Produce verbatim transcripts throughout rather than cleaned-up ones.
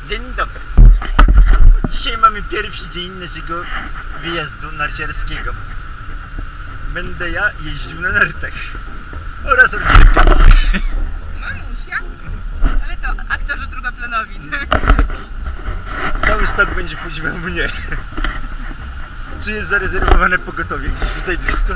Dzień dobry. Dzisiaj mamy pierwszy dzień naszego wyjazdu narciarskiego. Będę ja jeździł na nartach oraz Olgierka. Mamusia? Ale to aktorzy drugoplanowi. Cały stok będzie podziwiał mnie. Czy jest zarezerwowane pogotowie gdzieś tutaj blisko?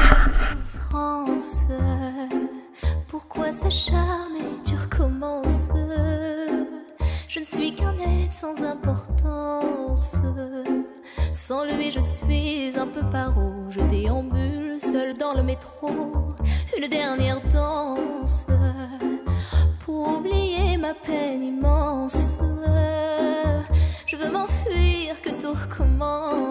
Pourquoi s'acharner, tu recommences? Je ne suis qu'un être sans importance. Sans lui je suis un peu paro. Je déambule seul dans le métro. Une dernière danse pour oublier ma peine immense. Je veux m'enfuir, que tout recommence.